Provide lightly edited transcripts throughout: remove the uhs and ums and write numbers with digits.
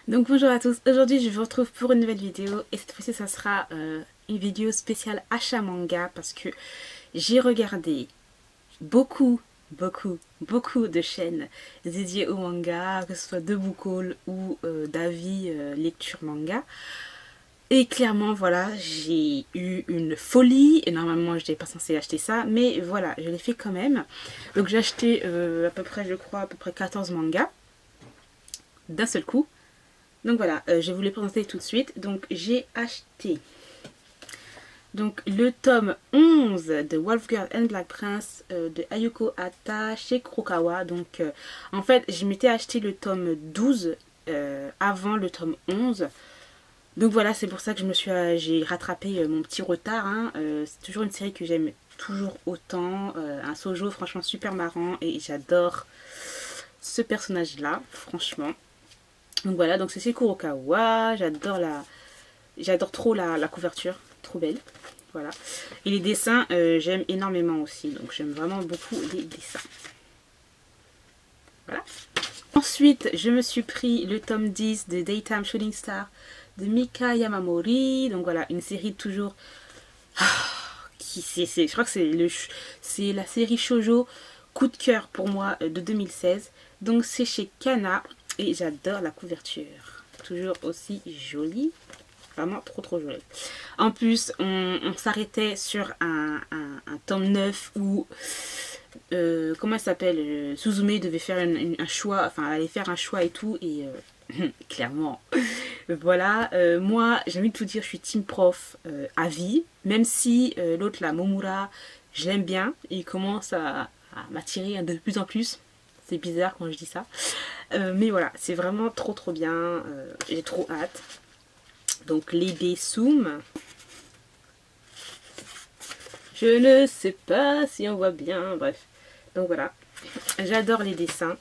Donc bonjour à tous, aujourd'hui je vous retrouve pour une nouvelle vidéo et cette fois-ci ça sera une vidéo spéciale achat manga parce que j'ai regardé beaucoup de chaînes dédiées au manga, que ce soit de Bookhaul ou d'avis lecture manga. Et clairement voilà, j'ai eu une folie et normalement je n'étais pas censée acheter ça, mais voilà, je l'ai fait quand même. Donc j'ai acheté à peu près, je crois, à peu près 14 mangas d'un seul coup. Donc voilà, je vais vous les présenter tout de suite. Donc j'ai acheté le tome 11 de Wolf Girl and Black Prince de Ayuko Hata chez Kurokawa. Donc en fait, je m'étais acheté le tome 12 avant le tome 11. Donc voilà, c'est pour ça que j'ai rattrapé mon petit retard. Hein. C'est toujours une série que j'aime toujours autant. Un shoujo franchement super marrant et j'adore ce personnage-là, franchement. Donc voilà, donc c'est chez Kurokawa, j'adore trop la couverture, trop belle. Voilà. Et les dessins, j'aime énormément aussi, donc j'aime vraiment beaucoup les dessins. Voilà. Ensuite, je me suis pris le tome 10 de Daytime Shooting Star de Mika Yamamori. Donc voilà, une série toujours... je crois que c'est la série shoujo coup de cœur pour moi de 2016. Donc c'est chez Kana. Et j'adore la couverture. Toujours aussi jolie. Vraiment trop jolie. En plus, on s'arrêtait sur un tome 9 où... comment elle s'appelle Suzume devait faire un choix. Enfin, elle allait faire un choix et tout. Et clairement, voilà. Moi, j'ai envie de tout dire, je suis team prof à vie. Même si l'autre, la Momura, je l'aime bien. Il commence à m'attirer de plus en plus. C'est bizarre quand je dis ça. Mais voilà, c'est vraiment trop bien. J'ai trop hâte. Donc les dessous. Je ne sais pas si on voit bien. Bref. Donc voilà. J'adore les dessins.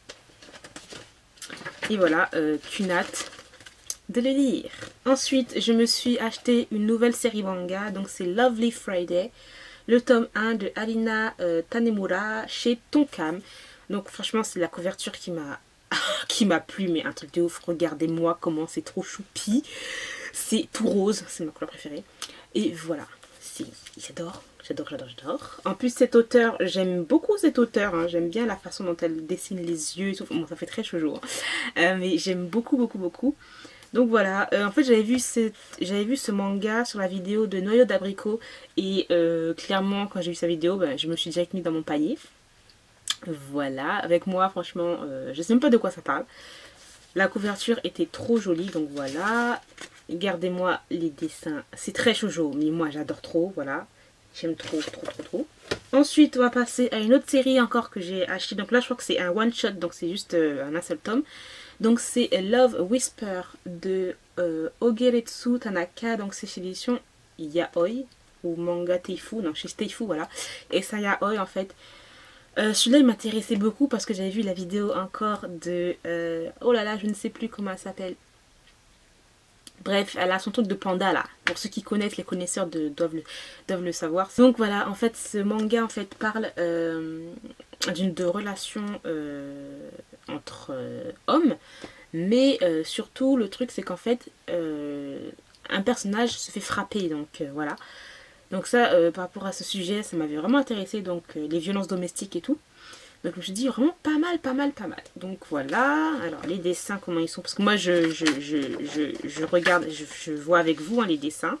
Et voilà, qu'une hâte de les lire. Ensuite, je me suis acheté une nouvelle série manga. Donc c'est Lovely Friday. Le tome 1 de Alina Tanemura chez Tonkam. Donc franchement, c'est la couverture qui m'a plu, mais un truc de ouf. Regardez-moi comment c'est trop choupi. C'est tout rose, c'est ma couleur préférée. Et voilà, j'adore. En plus, cet auteur, j'aime beaucoup cet auteur. Hein. J'aime bien la façon dont elle dessine les yeux et tout. Bon, ça fait très shoujo. Hein. Mais j'aime beaucoup. Donc voilà, en fait j'avais vu ce manga sur la vidéo de Noyau d'Abricot. Et clairement, quand j'ai vu sa vidéo, je me suis direct mis dans mon panier. Voilà, avec moi franchement, je sais même pas de quoi ça parle. La couverture était trop jolie, donc voilà. Regardez-moi les dessins, c'est très shoujo, mais moi j'adore trop, voilà. J'aime trop. Ensuite, on va passer à une autre série encore que j'ai acheté. Donc là, je crois que c'est un one shot, donc c'est juste un seul tome. Donc c'est Love Whisper de Ogeretsu Tanaka, donc c'est chez l'édition Yaoi ou Manga Teifu, non chez Teifu, voilà. Et ça Yaoi en fait. Celui-là il m'intéressait beaucoup parce que j'avais vu la vidéo encore de... oh là là, je ne sais plus comment elle s'appelle. Bref, elle a son truc de panda là. Pour ceux qui connaissent, les connaisseurs doivent le savoir. Donc voilà, en fait, ce manga en fait parle de relations entre hommes. Mais surtout, le truc c'est qu'en fait, un personnage se fait frapper. Donc voilà. Donc ça, par rapport à ce sujet, ça m'avait vraiment intéressé, donc les violences domestiques et tout. Donc je me suis dit vraiment pas mal. Donc voilà, alors les dessins, comment ils sont, parce que moi je regarde, je vois avec vous hein, les dessins.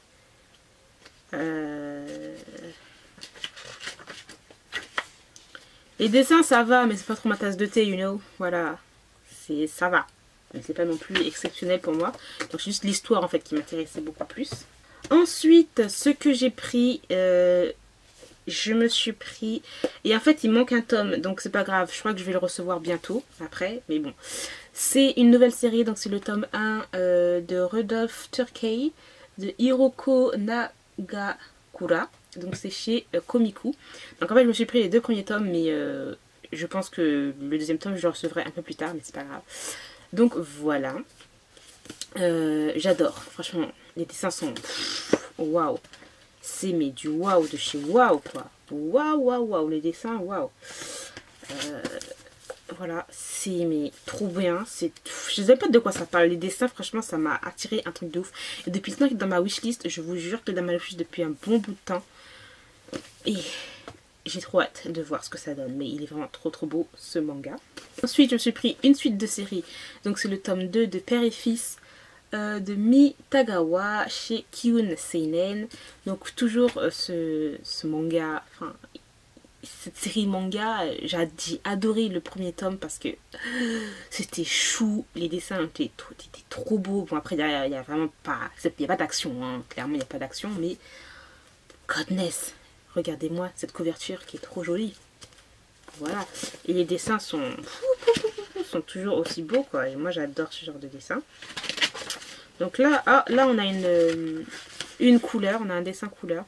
Les dessins ça va, mais c'est pas trop ma tasse de thé, you know, voilà, ça va. Mais c'est pas non plus exceptionnel pour moi. Donc c'est juste l'histoire en fait qui m'intéressait beaucoup plus. Ensuite, ce que j'ai pris, je me suis pris... Et en fait, il manque un tome, donc c'est pas grave. Je crois que je vais le recevoir bientôt, après. Mais bon, c'est une nouvelle série, donc c'est le tome 1 de Rudolph Turkey, de Hiroko Nagakura. Donc c'est chez Komiku. Donc en fait, je me suis pris les 2 premiers tomes, mais je pense que le deuxième tome, je le recevrai un peu plus tard, mais c'est pas grave. Donc voilà. J'adore, franchement. Les dessins sont waouh. C'est mais du waouh de chez waouh quoi. Waouh. Les dessins, waouh. Voilà, c'est mais trop bien. Je je sais pas de quoi ça parle. Les dessins, franchement, ça m'a attiré un truc de ouf. Et depuis le temps qu'il est dans ma wishlist, je vous jure que dans ma wishlist depuis un bon bout de temps. Et j'ai trop hâte de voir ce que ça donne. Mais il est vraiment trop beau, ce manga. Ensuite, je me suis pris une suite de séries. Donc, c'est le tome 2 de Père et Fils de Mi Tagawa chez Kiun Seinen. Donc, toujours ce manga... Enfin, cette série manga, j'ai adoré le premier tome parce que c'était chou, les dessins étaient trop beaux. Bon, après, il y a vraiment pas, il n'y a pas d'action, hein. Clairement, il n'y a pas d'action, mais goodness, regardez-moi cette couverture qui est trop jolie. Voilà, et les dessins sont toujours aussi beaux, quoi. Et moi, j'adore ce genre de dessin. Donc là, là on a une couleur, on a un dessin couleur.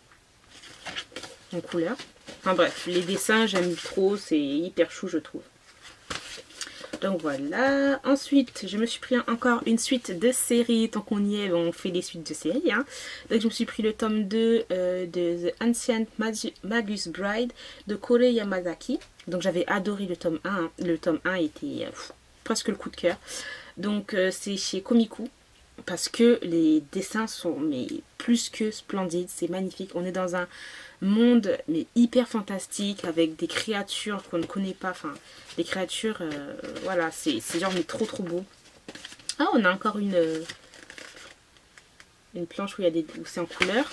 En couleur. Enfin bref, les dessins j'aime trop, c'est hyper chou je trouve. Donc voilà. Ensuite, je me suis pris encore une suite de séries. Tant qu'on y est, on fait des suites de séries. Hein. Donc je me suis pris le tome 2 de The Ancient Magus Bride de Kore Yamazaki. Donc j'avais adoré le tome 1. Hein. Le tome 1 était presque le coup de cœur. Donc c'est chez Komiku. Parce que les dessins sont mais plus que splendides, c'est magnifique. On est dans un monde mais hyper fantastique avec des créatures qu'on ne connaît pas. Enfin, des créatures, voilà, c'est genre mais trop beau. Ah, on a encore une planche où il y a où c'est en couleur.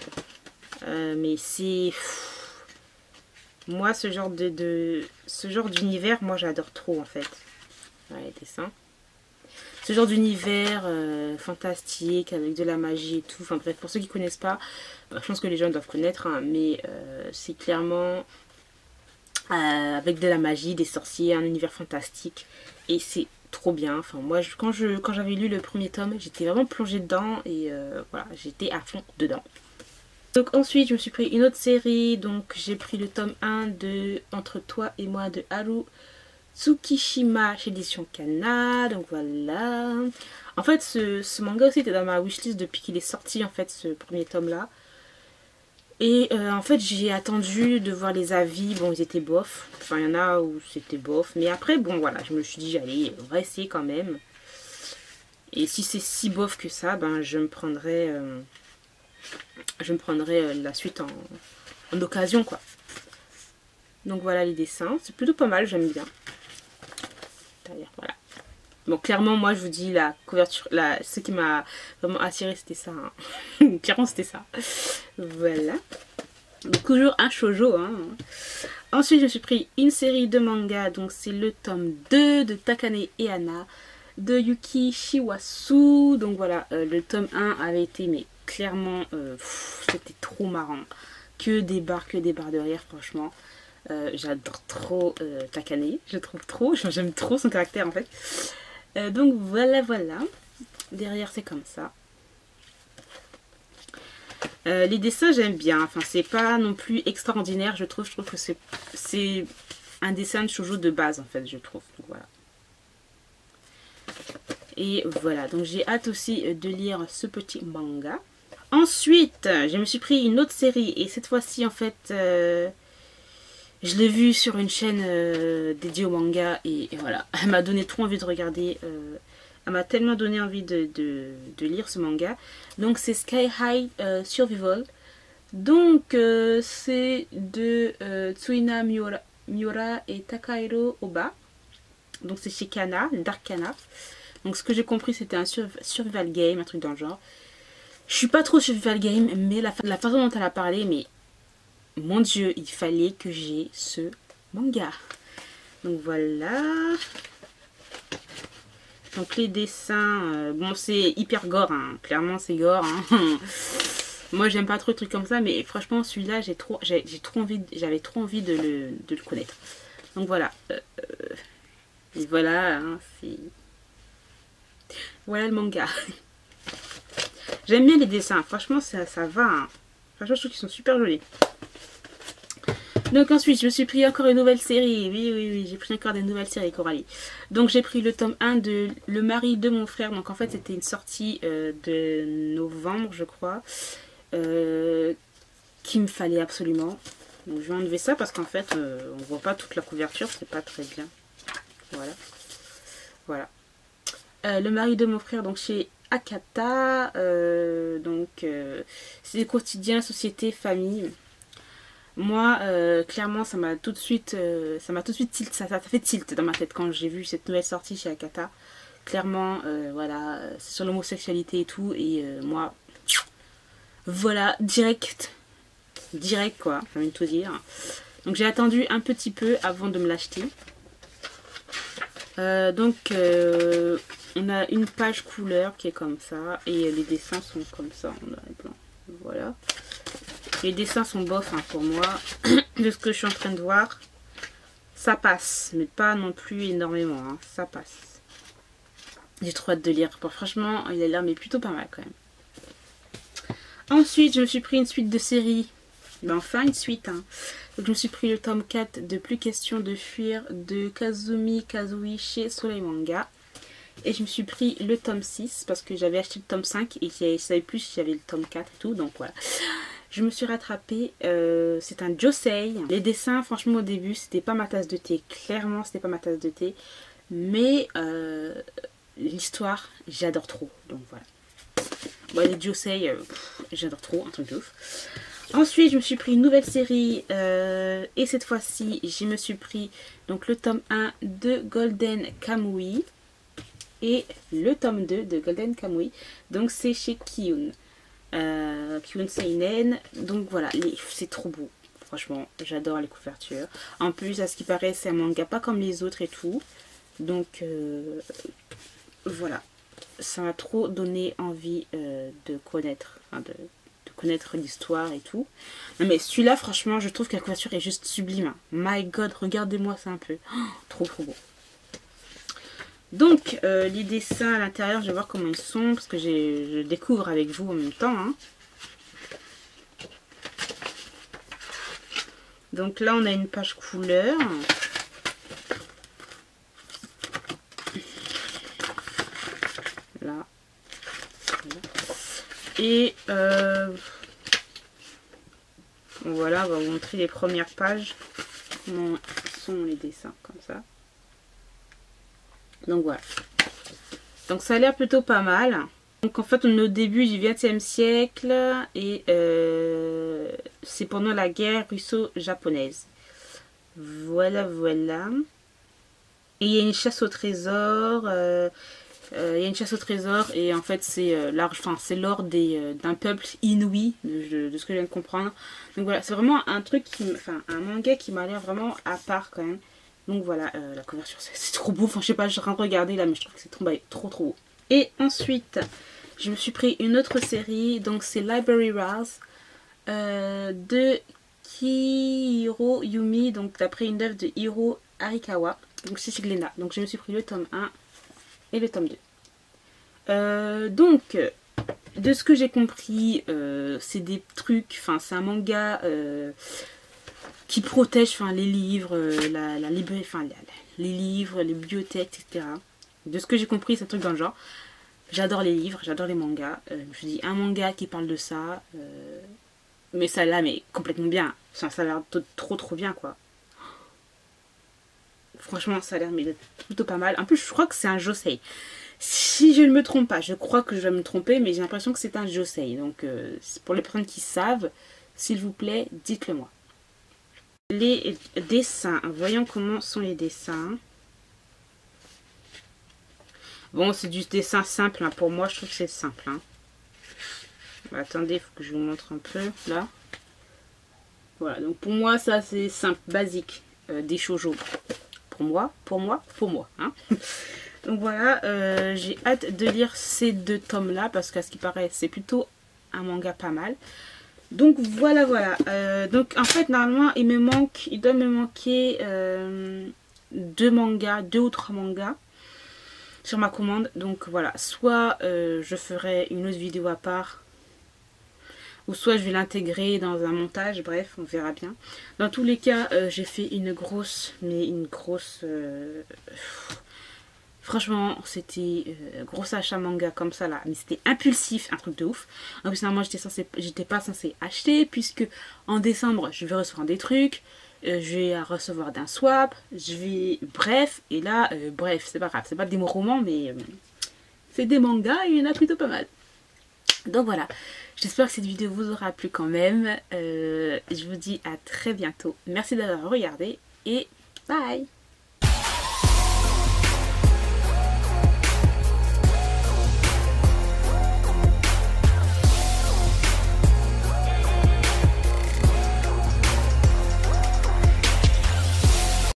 Mais c'est... Moi, ce genre d'univers, moi j'adore trop en fait. Ouais, les dessins. Ce genre d'univers fantastique avec de la magie et tout. Enfin bref, pour ceux qui ne connaissent pas, je pense que les gens doivent connaître. Hein, mais c'est clairement avec de la magie, des sorciers, un univers fantastique. Et c'est trop bien. Enfin moi, quand j'avais lu le premier tome, j'étais vraiment plongée dedans. Et voilà, j'étais à fond dedans. Donc ensuite, je me suis pris une autre série. Donc j'ai pris le tome 1 de Entre toi et moi de Haru Tsukishima chez édition Kana, donc voilà. En fait, ce manga aussi était dans ma wishlist depuis qu'il est sorti, en fait, ce premier tome-là. Et en fait, j'ai attendu de voir les avis. Bon, ils étaient bof. Enfin, il y en a où c'était bof. Mais après, bon, voilà, je me suis dit, allez, on va essayer quand même. Et si c'est si bof que ça, ben, je me prendrai la suite en occasion, quoi. Donc voilà les dessins. C'est plutôt pas mal, j'aime bien. Voilà. Bon, clairement, moi, je vous dis, la couverture, ce qui m'a vraiment attiré, c'était ça. Hein. Clairement, c'était ça. Voilà. Donc, toujours un shoujo. Hein. Ensuite, je me suis pris une série de mangas. Donc, c'est le tome 2 de Takane et Anna de Yuki Shiwasu. Donc, voilà, le tome 1 avait été, mais clairement, c'était trop marrant. Que des barres de rire, franchement. J'adore trop Takane, je trouve trop, j'aime trop son caractère en fait. Donc voilà. Derrière c'est comme ça. Les dessins j'aime bien, enfin c'est pas non plus extraordinaire je trouve que c'est un dessin de shoujo de base en fait je trouve. Donc voilà. Et voilà, donc j'ai hâte aussi de lire ce petit manga. Ensuite, je me suis pris une autre série et cette fois-ci en fait... je l'ai vue sur une chaîne dédiée au manga et voilà, elle m'a donné trop envie de regarder, elle m'a tellement donné envie de lire ce manga. Donc c'est Sky High Survival, donc c'est de Tsuina Miura et Takahiro Oba, donc c'est chez Kana, Dark Kana. Donc ce que j'ai compris c'était un survival game, un truc dans le genre. Je suis pas trop survival game, mais la façon dont elle a parlé, mais... Mon Dieu, il fallait que j'ai ce manga. Donc voilà. Donc les dessins, bon c'est hyper gore, hein. Clairement c'est gore. Hein. Moi j'aime pas trop de trucs comme ça, mais franchement celui-là j'avais trop envie de le connaître. Donc voilà. Et voilà, hein, voilà le manga. J'aime bien les dessins, franchement ça va. Hein. Franchement je trouve qu'ils sont super jolis. Donc ensuite, je me suis pris encore une nouvelle série. Oui, j'ai pris encore des nouvelles séries, Coralie. Donc j'ai pris le tome 1 de Le mari de mon frère. Donc en fait, c'était une sortie de novembre, je crois. Qu'il me fallait absolument. Donc je vais enlever ça parce qu'en fait, on voit pas toute la couverture. C'est pas très bien. Voilà. le mari de mon frère, donc chez Akata. C'est quotidien, société, famille. Moi, clairement, ça m'a tout de suite, tilt, ça fait tilt dans ma tête quand j'ai vu cette nouvelle sortie chez Akata. Clairement, voilà, c'est sur l'homosexualité et tout, et moi, voilà, direct quoi, j'ai envie de tout dire. Donc j'ai attendu un petit peu avant de me l'acheter. On a une page couleur qui est comme ça, et les dessins sont comme ça en noir et blanc. Voilà. Les dessins sont bof hein, pour moi, de ce que je suis en train de voir. Ça passe, mais pas non plus énormément, hein. Ça passe. J'ai trop hâte de lire. Bon, franchement, il a l'air mais plutôt pas mal quand même. Ensuite, je me suis pris une suite de séries. Ben, enfin, une suite. Hein. Donc, je me suis pris le tome 4 de Plus question de fuir de Kazumi Kazui chez Soleil Manga. Et je me suis pris le tome 6 parce que j'avais acheté le tome 5 et je savais plus si j'avais le tome 4 et tout. Donc voilà. Je me suis rattrapée. C'est un josei. Les dessins, franchement, au début, c'était pas ma tasse de thé. Clairement, c'était pas ma tasse de thé. Mais l'histoire, j'adore trop. Donc voilà. Bon, les josei, j'adore trop. Un truc de ouf. Ensuite, je me suis pris une nouvelle série. Et cette fois-ci, je me suis pris donc, le tome 1 de Golden Kamuy. Et le tome 2 de Golden Kamuy. Donc c'est chez Kiyun. Kiyun Seinen. Donc voilà, c'est trop beau. Franchement, j'adore les couvertures. En plus, à ce qui paraît, c'est un manga pas comme les autres et tout. Donc voilà. Ça m'a trop donné envie de connaître. Enfin, de connaître l'histoire et tout. Non mais celui-là, franchement, je trouve que la couverture est juste sublime. Hein. My God, regardez-moi ça un peu. Oh, trop beau. Donc, les dessins à l'intérieur, je vais voir comment ils sont, parce que je découvre avec vous en même temps. Hein. Donc là, on a une page couleur. Là. Et voilà, on va vous montrer les premières pages. Comment sont les dessins, comme ça. Donc voilà. Donc ça a l'air plutôt pas mal. Donc en fait on est au début du XXe siècle et c'est pendant la guerre russo-japonaise. Voilà. Et il y a une chasse au trésor. Et en fait c'est l'or d'un peuple inouï de ce que je viens de comprendre. Donc voilà, c'est vraiment un truc un manga qui m'a l'air vraiment à part quand même. Donc voilà, la couverture, c'est trop beau. Enfin, je sais pas, je suis en train de regarder là, mais je trouve que c'est trop beau. Et ensuite, je me suis pris une autre série. Donc, c'est Library Rose de Kihiro Yumi. Donc, d'après une œuvre de Hiro Arikawa. Donc, c'est chez Glénat. Donc, je me suis pris le tome 1 et le tome 2. Donc, de ce que j'ai compris, c'est des trucs. Enfin, c'est un manga... qui protège les livres, les livres, les bibliothèques, etc. De ce que j'ai compris, c'est un truc dans le genre. J'adore les livres, j'adore les mangas. Je me suis dit, un manga qui parle de ça, mais ça là, mais complètement bien. Ça a l'air trop bien, quoi. Franchement, ça a l'air plutôt pas mal. En plus, je crois que c'est un josei. Si je ne me trompe pas, je crois que je vais me tromper, mais j'ai l'impression que c'est un josei. Donc, pour les personnes qui savent, s'il vous plaît, dites-le moi. Les dessins, voyons comment sont les dessins. Bon, c'est du dessin simple, hein. Pour moi, je trouve que c'est simple. Hein. Attendez, il faut que je vous montre un peu, là. Voilà, donc pour moi, ça, c'est simple, basique, des shoujo. Pour moi. Hein. Donc voilà, j'ai hâte de lire ces 2 tomes-là, parce qu'à ce qui paraît, c'est plutôt un manga pas mal. Donc voilà. Donc en fait normalement il doit me manquer 2 mangas, 2 ou 3 mangas sur ma commande. Donc voilà, soit je ferai une autre vidéo à part, ou soit je vais l'intégrer dans un montage, bref, on verra bien. Dans tous les cas, j'ai fait une grosse, franchement, c'était gros achat manga comme ça là, mais c'était impulsif, un truc de ouf. En plus, normalement, j'étais pas censée acheter, puisque en décembre, je vais recevoir des trucs, je vais recevoir d'un swap, bref, et là, bref, c'est pas grave, c'est pas des mots romans, mais c'est des mangas et il y en a plutôt pas mal. Donc voilà, j'espère que cette vidéo vous aura plu quand même. Je vous dis à très bientôt. Merci d'avoir regardé et bye!